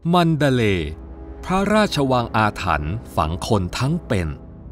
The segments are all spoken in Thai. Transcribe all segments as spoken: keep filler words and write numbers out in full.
มันดาเลย์พระราชวังอาถรรพ์ฝังคนทั้งเป็น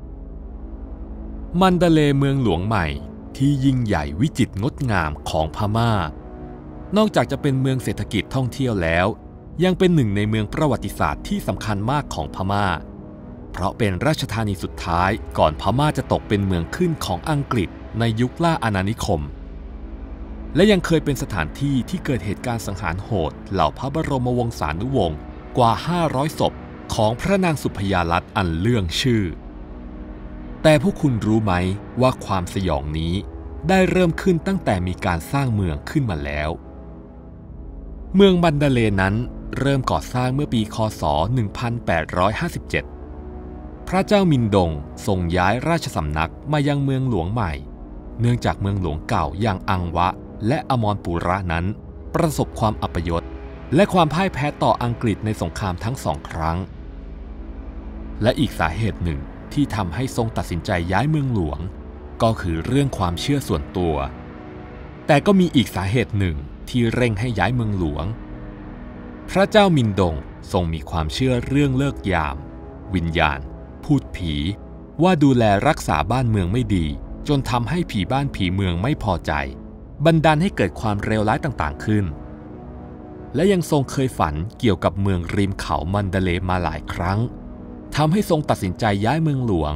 มันดาเลย์เมืองหลวงใหม่ที่ยิ่งใหญ่วิจิตรงดงามของพม่านอกจากจะเป็นเมืองเศรษฐกิจท่องเที่ยวแล้วยังเป็นหนึ่งในเมืองประวัติศาสตร์ที่สำคัญมากของพม่าเพราะเป็นราชธานีสุดท้ายก่อนพม่าจะตกเป็นเมืองขึ้นของอังกฤษในยุคล่าอาณานิคมและยังเคยเป็นสถานที่ที่เกิดเหตุการณ์สังหารโหดเหล่าพระบรมวงศานุวงศ์กว่าห้าร้อยศพของพระนางสุพยาลัตน์อันเลื่องชื่อแต่พวกคุณรู้ไหมว่าความสยองนี้ได้เริ่มขึ้นตั้งแต่มีการสร้างเมืองขึ้นมาแล้วเมืองมันดาเลย์นั้นเริ่มก่อสร้างเมื่อปีค.ศ. หนึ่งพันแปดร้อยห้าสิบเจ็ดพระเจ้ามินดงส่งย้ายราชสำนักมายังเมืองหลวงใหม่เนื่องจากเมืองหลวงเก่าอย่างอังวะและอมรปุระนั้นประสบความอัปยศและความพ่ายแพ้ต่ออังกฤษในสงครามทั้งสองครั้งและอีกสาเหตุหนึ่งที่ทำให้ทรงตัดสินใจย้ายเมืองหลวงก็คือเรื่องความเชื่อส่วนตัวแต่ก็มีอีกสาเหตุหนึ่งที่เร่งให้ย้ายเมืองหลวงพระเจ้ามินดงทรงมีความเชื่อเรื่องเลิกยามวิญญาณพูดผีว่าดูแลรักษาบ้านเมืองไม่ดีจนทำให้ผีบ้านผีเมืองไม่พอใจบันดาลให้เกิดความเลวร้ายต่างๆขึ้นและยังทรงเคยฝันเกี่ยวกับเมืองริมเขามันดาเลย์มาหลายครั้งทำให้ทรงตัดสินใจย้ายเมืองหลวง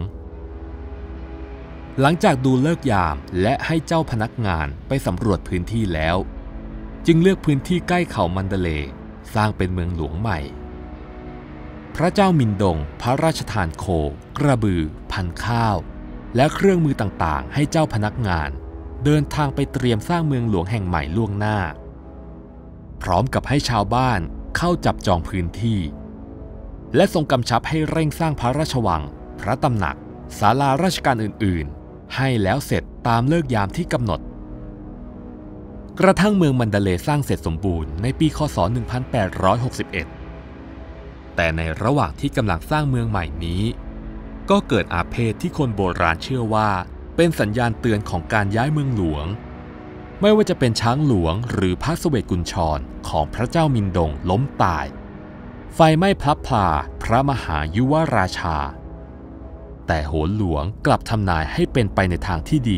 หลังจากดูเลิกยามและให้เจ้าพนักงานไปสำรวจพื้นที่แล้วจึงเลือกพื้นที่ใกล้เขามันดาเลย์สร้างเป็นเมืองหลวงใหม่พระเจ้ามินดงพระราชทานโคกระบือพันธุ์ข้าวและเครื่องมือต่างๆให้เจ้าพนักงานเดินทางไปเตรียมสร้างเมืองหลวงแห่งใหม่ล่วงหน้าพร้อมกับให้ชาวบ้านเข้าจับจองพื้นที่และทรงกำชับให้เร่งสร้างพระราชวังพระตำหนักศาลาราชการอื่นๆให้แล้วเสร็จตามฤกษ์ยามที่กำหนดกระทั่งเมืองมันดาเลย์สร้างเสร็จสมบูรณ์ในปีค.ศ. หนึ่งพันแปดร้อยหกสิบเอ็ดแต่ในระหว่างที่กำลังสร้างเมืองใหม่นี้ก็เกิดอาเพศที่คนโบราณเชื่อว่าเป็นสัญญาณเตือนของการย้ายเมืองหลวงไม่ว่าจะเป็นช้างหลวงหรือพระเสวตกุญชรของพระเจ้ามินดงล้มตายไฟไหม้พลับพลาพระมหายุวราชาแต่โหนหลวงกลับทำนายให้เป็นไปในทางที่ดี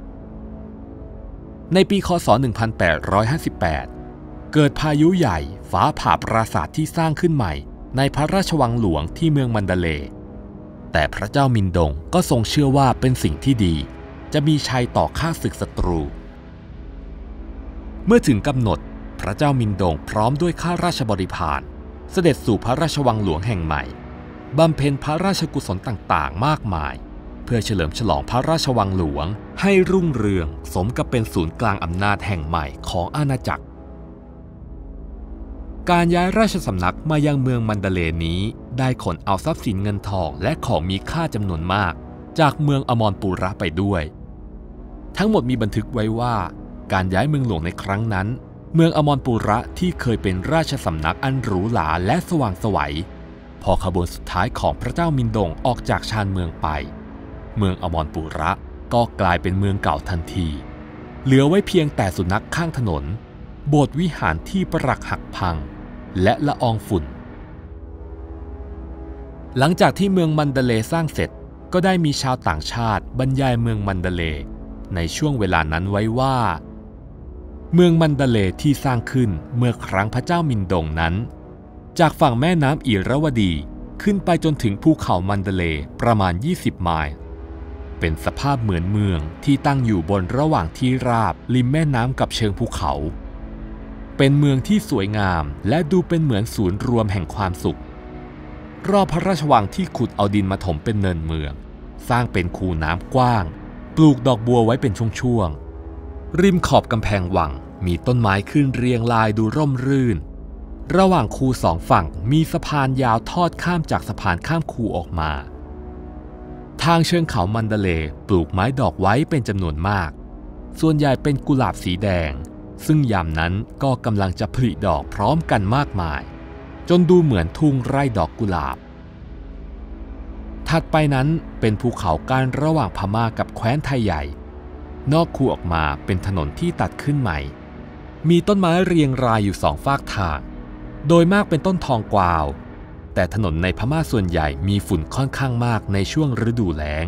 ในปีค.ศ. หนึ่งพันแปดร้อยห้าสิบแปดเกิดพายุใหญ่ฟ้าผ่าปราสาทที่สร้างขึ้นใหม่ในพระราชวังหลวงที่เมืองมันดาเลย์แต่พระเจ้ามินดงก็ทรงเชื่อว่าเป็นสิ่งที่ดีจะมีชัยต่อข้าศึกศัตรูเมื่อถึงกำหนดพระเจ้ามินดงพร้อมด้วยข้าราชบริพารเสด็จสู่พระราชวังหลวงแห่งใหม่บำเพ็ญพระราชกุศลต่างๆมากมายเพื่อเฉลิมฉลองพระราชวังหลวงให้รุ่งเรืองสมกับเป็นศูนย์กลางอำนาจแห่งใหม่ของอาณาจักรการย้ายราชสำนักมายังเมืองมันดาเลย์นี้ได้ขนเอาทรัพย์สินเงินทองและของมีค่าจำนวนมากจากเมืองอมรปุระไปด้วยทั้งหมดมีบันทึกไว้ว่าการย้ายเมืองหลวงในครั้งนั้นเมืองอมรปุระที่เคยเป็นราชสำนักอันหรูหราและสว่างไสวพอขบวนสุดท้ายของพระเจ้ามินดงออกจากชานเมืองไปเมืองอมรปุระก็กลายเป็นเมืองเก่าทันทีเหลือไว้เพียงแต่สุนัขข้างถนนโบสถ์วิหารที่ปรักหักพังและละอองฝุ่นหลังจากที่เมืองมันดาเลย์สร้างเสร็จก็ได้มีชาวต่างชาติบรรยายเมืองมันดาเลย์ในช่วงเวลานั้นไว้ว่าเมืองมันดาเลย์ที่สร้างขึ้นเมื่อครั้งพระเจ้ามินดงนั้นจากฝั่งแม่น้ำอิระวดีขึ้นไปจนถึงภูเขามันดาเลย์ประมาณยี่สิบไมล์เป็นสภาพเหมือนเมืองที่ตั้งอยู่บนระหว่างที่ราบริมแม่น้ำกับเชิงภูเขาเป็นเมืองที่สวยงามและดูเป็นเหมือนศูนย์รวมแห่งความสุขรอบพระราชวังที่ขุดเอาดินมาถมเป็นเนินเมืองสร้างเป็นคูน้ำกว้างปลูกดอกบัวไว้เป็นช่วงๆริมขอบกำแพงวังมีต้นไม้ขึ้นเรียงรายดูร่มรื่นระหว่างคูสองฝั่งมีสะพานยาวทอดข้ามจากสะพานข้ามคูออกมาทางเชิงเขามันดาเลย์ปลูกไม้ดอกไว้เป็นจำนวนมากส่วนใหญ่เป็นกุหลาบสีแดงซึ่งยามนั้นก็กำลังจะผลิดอกพร้อมกันมากมายจนดูเหมือนทุ่งไร่ดอกกุหลาบถัดไปนั้นเป็นภูเขากั้นระหว่างพม่ากับแคว้นไทยใหญ่นอกคูออกมาเป็นถนนที่ตัดขึ้นใหม่มีต้นไม้เรียงรายอยู่สองฝากทางโดยมากเป็นต้นทองกวาวแต่ถนนในพม่าส่วนใหญ่มีฝุ่นค่อนข้างมากในช่วงฤดูแล้ง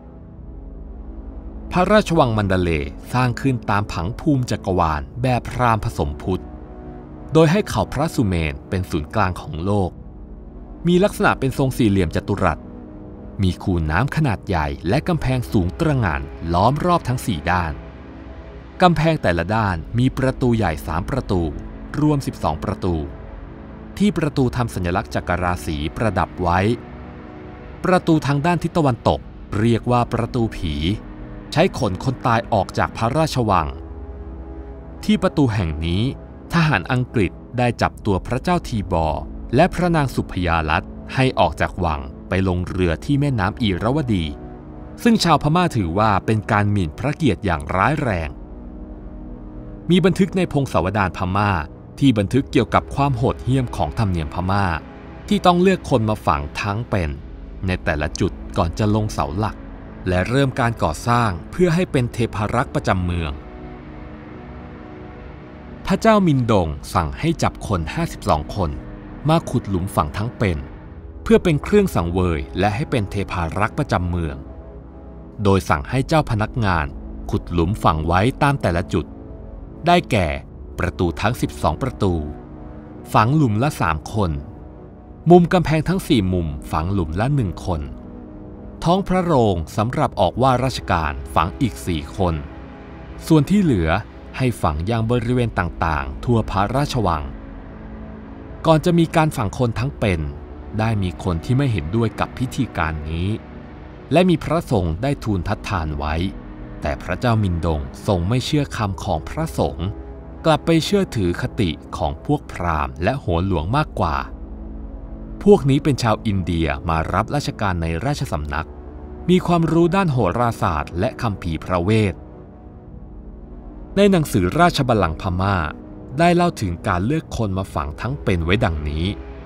พระราชวังมันดาเลย์สร้างขึ้นตามผังภูมิจักรวาลแบบพราหมณ์ผสมพุทธโดยให้เขาพระสุเมนเป็นศูนย์กลางของโลกมีลักษณะเป็นทรงสี่เหลี่ยมจัตุรัสมีคูน้ำขนาดใหญ่และกำแพงสูงตระหง่านล้อมรอบทั้งสี่ด้านกำแพงแต่ละด้านมีประตูใหญ่สามประตูรวมสิบสองประตูที่ประตูทำสัญลักษณ์จักรราศีประดับไว้ประตูทางด้านทิศตะวันตกเรียกว่าประตูผีใช้ขนคนตายออกจากพระราชวังที่ประตูแห่งนี้ทหารอังกฤษได้จับตัวพระเจ้าทีบอร์และพระนางสุพยาลัตน์ให้ออกจากวังไปลงเรือที่แม่น้ำอีรวดีซึ่งชาวพม่าถือว่าเป็นการหมิ่นพระเกียรติอย่างร้ายแรงมีบันทึกในพงศาวดารพม่าที่บันทึกเกี่ยวกับความโหดเหี้ยมของธรรมเนียมพม่าที่ต้องเลือกคนมาฝังทั้งเป็นในแต่ละจุดก่อนจะลงเสาหลักและเริ่มการก่อสร้างเพื่อให้เป็นเทพารักษ์ประจำเมืองพระเจ้ามินดงสั่งให้จับคนห้าสิบสองคนมาขุดหลุมฝังทั้งเป็นเพื่อเป็นเครื่องสังเวยและให้เป็นเทพารักษ์ประจำเมืองโดยสั่งให้เจ้าพนักงานขุดหลุมฝังไว้ตามแต่ละจุดได้แก่ประตูทั้งสิบสองประตูฝังหลุมละสามคนมุมกำแพงทั้งสี่มุมฝังหลุมละหนึ่งคนท้องพระโรงสำหรับออกว่าราชการฝังอีกสี่คนส่วนที่เหลือให้ฝังยังบริเวณต่างๆทั่วพระราชวังก่อนจะมีการฝังคนทั้งเป็นได้มีคนที่ไม่เห็นด้วยกับพิธีการนี้และมีพระสงฆ์ได้ทูลทัดทานไว้แต่พระเจ้ามินดงทรงไม่เชื่อคำของพระสงฆ์กลับไปเชื่อถือคติของพวกพราหมณ์และโหรหลวงมากกว่าพวกนี้เป็นชาวอินเดียมารับราชการในราชสำนักมีความรู้ด้านโหราศาสตร์และคัมภีร์พระเวทในหนังสือราชบัลลังก์พม่าได้เล่าถึงการเลือกคนมาฝังทั้งเป็นไว้ดังนี้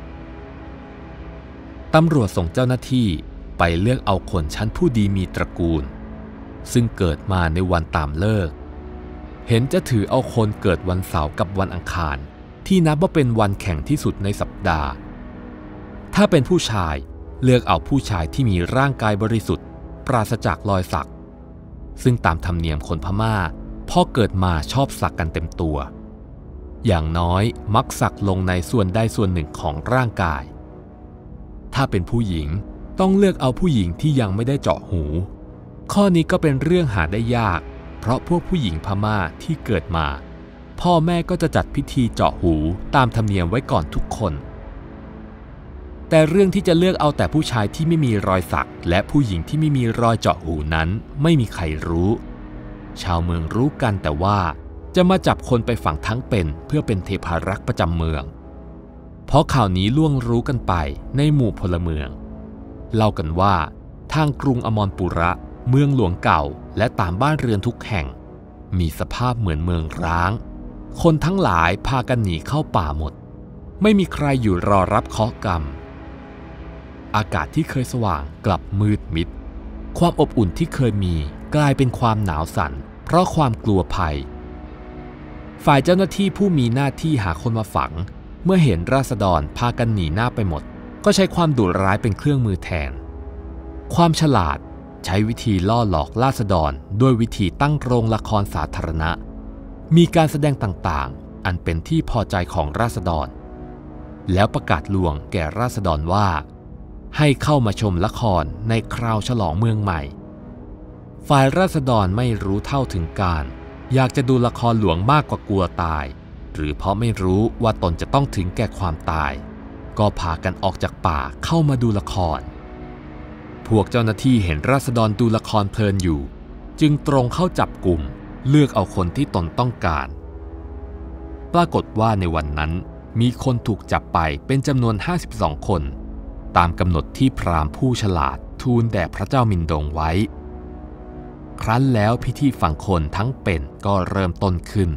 ตำรวจส่งเจ้าหน้าที่ไปเลือกเอาคนชั้นผู้ดีมีตระกูลซึ่งเกิดมาในวันตามเลิกเห็นจะถือเอาคนเกิดวันเสาร์กับวันอังคารที่นับว่าเป็นวันแข่งที่สุดในสัปดาห์ถ้าเป็นผู้ชายเลือกเอาผู้ชายที่มีร่างกายบริสุทธิ์ปราศจากรอยสักซึ่งตามธรรมเนียมคนพม่าพอเกิดมาชอบสักกันเต็มตัวอย่างน้อยมักสักลงในส่วนใดส่วนหนึ่งของร่างกายถ้าเป็นผู้หญิงต้องเลือกเอาผู้หญิงที่ยังไม่ได้เจาะหูข้อนี้ก็เป็นเรื่องหาได้ยากเพราะพวกผู้หญิงพม่าที่เกิดมาพ่อแม่ก็จะจัดพิธีเจาะหูตามธรรมเนียมไว้ก่อนทุกคนแต่เรื่องที่จะเลือกเอาแต่ผู้ชายที่ไม่มีรอยสักและผู้หญิงที่ไม่มีรอยเจาะหูนั้นไม่มีใครรู้ชาวเมืองรู้กันแต่ว่าจะมาจับคนไปฝังทั้งเป็นเพื่อเป็นเทพารักษ์ประจำเมืองเพราะข่าวนี้ล่วงรู้กันไปในหมู่พลเมืองเล่ากันว่าทางกรุงอมรปุระเมืองหลวงเก่าและตามบ้านเรือนทุกแห่งมีสภาพเหมือนเมืองร้างคนทั้งหลายพากันหนีเข้าป่าหมดไม่มีใครอยู่รอรับเคราะห์กรรมอากาศที่เคยสว่างกลับมืดมิดความอบอุ่นที่เคยมีกลายเป็นความหนาวสั่นเพราะความกลัวภัยฝ่ายเจ้าหน้าที่ผู้มีหน้าที่หาคนมาฝังเมื่อเห็นราษฎรพากันหนีหน้าไปหมดก็ใช้ความดุร้ายเป็นเครื่องมือแทนความฉลาดใช้วิธีล่อหลอกราษฎรด้วยวิธีตั้งโรงละครสาธารณะมีการแสดงต่างๆอันเป็นที่พอใจของราษฎรแล้วประกาศลวงแก่ราษฎรว่าให้เข้ามาชมละครในคราวฉลองเมืองใหม่ฝ่ายราษฎรไม่รู้เท่าถึงการอยากจะดูละครหลวงมากกว่ากลัวตายหรือเพราะไม่รู้ว่าตนจะต้องถึงแก่ความตายก็พากันออกจากป่าเข้ามาดูละครพวกเจ้าหน้าที่เห็นราษฎรดูละครเพลินอยู่จึงตรงเข้าจับกลุ่มเลือกเอาคนที่ตนต้องการปรากฏว่าในวันนั้นมีคนถูกจับไปเป็นจำนวนห้าสิบสองคนตามกำหนดที่พราหมณ์ผู้ฉลาดทูลแด่พระเจ้ามินดงไว้ครั้นแล้วพิธีฝังคนทั้งเป็นก็เริ่มต้นขึ้น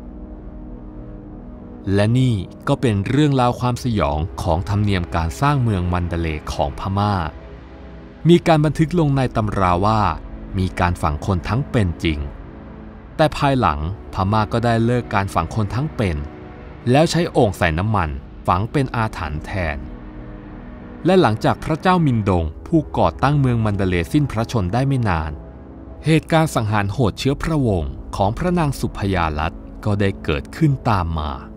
และนี่ก็เป็นเรื่องราวความสยองของธรรมเนียมการสร้างเมืองมันดาเลย์ของพม่ามีการบันทึกลงในตำราว่ามีการฝังคนทั้งเป็นจริงแต่ แต่ภายหลังพม่าก็ได้เลิกการฝังคนทั้งเป็นแล้วใช้โอ่งใส่น้ำมันฝังเป็นอาถรรพ์แทนและหลังจากพระเจ้ามินดงผู้ก่อตั้งเมืองมันเดเลย์สิ้นพระชนม์ได้ไม่นานเหตุการณ์สังหารโหดเชื้อพระวงศ์ของพระนางสุพยาลัตน์ก็ได้เกิดขึ้นตามมา